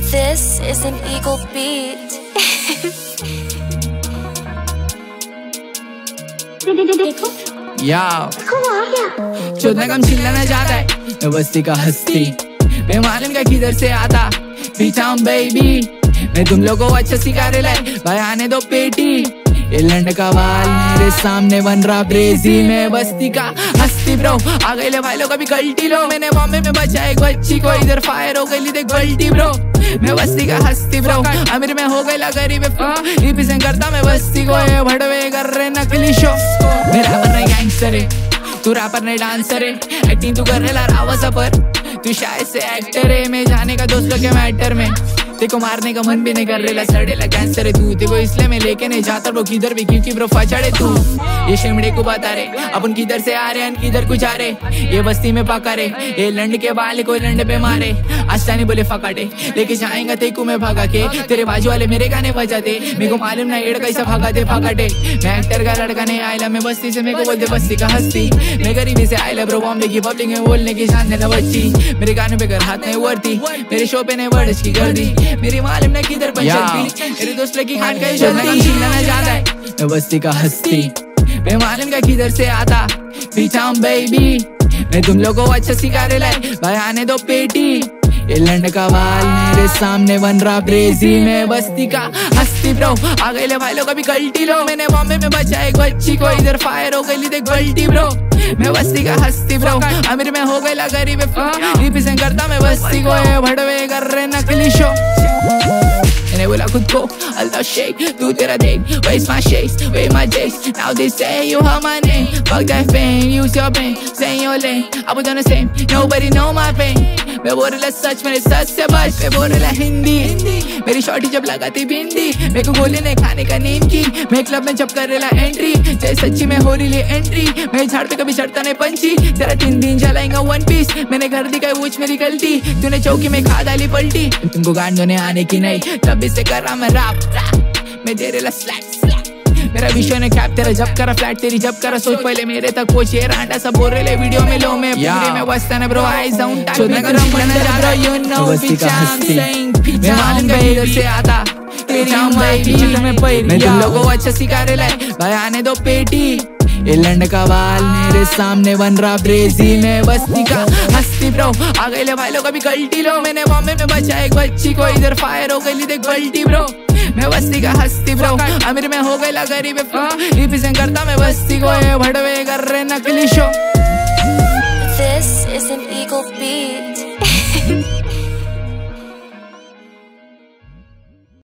This is an Eagle beat. या चौदह कम चिल्लाना चाहता है मैं बस्ती का हस्ती, मैं मालूम का किधर से आता पीछा हूँ बेबी, मैं तुम लोगों को अच्छा सिखा रहे लाए भाई आने दो पेटी, ये लंड का बाल मेरे सामने बन रहा ब्रेजी, मैं बस्ती का हस्ती ब्रो, आ गए ले भाई लोग अभी गलती लो, मैंने बॉम्बे में बचा एक बच्ची को, इधर फायर हो गई देख गलती ब्रो, मैं बस्ती का हस्ती ब्रो, अमीर में हो गया गरीब रिप्रेजेंट करता मैं बस्ती को, ये भड़वे कर रहे नकली शो, मेरा रैपर नहीं गैंगस्टर है, तू रैपर नहीं डांसर है, एक्टिंग तू कर रहा रावसा पर, तू शायद से एक्टर है, मैं जाने का दोस्त लोग के मैटर में, देखो मारने का मन भी नहीं कर रहा, सड़ेला कैंसर है तू, देखो इसलिए मैं लेके नहीं जाता ब्रो किधर भी, क्योंकि ब्रो फचाड़े तू, ये शिमड़े को बता रहे अपन किधर से आ रहे हैं किधर को जा रहे, ये बस्ती में पका रहे, ये लंड के बाल कोई लंड पे मारे, आज नहीं बोले फकाटे लेके जाएंगा तेको मैं भगा के, तेरे बाजू वाले मेरे गाने बजाते, मेरे को मालूम ना एड़ कैसा भगाते फकाटे, मैं एक्टर का लड़का नहीं आयला, मैं बस्ती से मेरे को बोलते बस्ती का हस्ती, मैं गरीबी से आयला ब्रो, बॉम्बे की पब्लिक में बोलने की शान देना बच्ची, मेरे गाने पे कर हाथ नहीं वर्ती, मेरे शो पे नहीं वर्ड्स की कर दी, मेरी मालूम ना किधर पंचायती, मेरे दोस्त लगी खान का चिल्लाना चाहता है मैं बस्ती का हस्ती, मैं मालूम का किधर से आता पीछा हूँ बेबी, मैं तुम लोगों को अच्छा सिखा रहे लाए भाई आने दो पेटी, ये लंड का बाल मेरे सामने बन रहा ब्रेजी, मैं बस्ती का हस्ती ब्रो, आ गए ले भाई लोग अभी गलती लो, मैंने बॉम्बे में बचा एक बच्ची को, इधर फायर हो गई देख गलती ब्रो, मैं बस्ती का हस्ती ब्रो, अमीर में हो गया गरीब रिप्रेजेंट करता मैं बस्ती को, ये भड़वे कर रहे नकली शो, मैंने बोला खुद को अल्लाह शेख तू तेरा देख, where's my shakes, where my jakes, now they say you heard my name, fuck that fame, use your pain, stay in your lane, I was on the same, nobody know my pain, मैं बोल रहा सच मेरे सच से बच, मैं बोल रहा हिंदी, मेरी शॉर्टी जब लगाती भिंडी, मेरे को गोली नहीं खाने का नींद की, मैं क्लब में जब कर रहा एंट्री, जय सच्ची में हो रही एंट्री, मैं झाड़ पे कभी चढ़ता नहीं पंची, तेरा 3 दिन जलाएंगा वन पीस, मैंने घर दी का वो मेरी गलती, तूने चौकी में खा डाली पलटी, तुमको गांड धोने आने की नहीं, तब से कर रहा मैं रैप, मैं दे रहा स्लैप, मेरा विषय ने कैप तेरा जब करा फ्लैट तेरी जब करा सोच पहले मेरे तक पहुंच, ये रांडा सब बोल रहे वीडियो में लो मैं पूरे में बसता ना ब्रो, आई साउंड टाइप में गरम बनना जा रहा, you know which I am saying, मैं मालूम का इधर से आता तेरी बेबी, मैं तुम लोगों को अच्छा सिखा रहे लाए भाई आने दो पेटी, ये लंड का बाल मेरे सामने बन रहा ब्रेजी, मैं बस्ती का हस्ती ब्रो, आ गए ले भाई लोग अभी गलती लो, मैंने बॉम्बे में बचा एक बच्ची को, इधर फायर हो गई देख गलती ब्रो, मैं बस्ती का हस्ती ब्रो, अमीर में हो गया गरीब रिप्रेजेंट करता मैं बस्ती को, ये भड़वे कर रहे नकली show. This is an Eagle beat.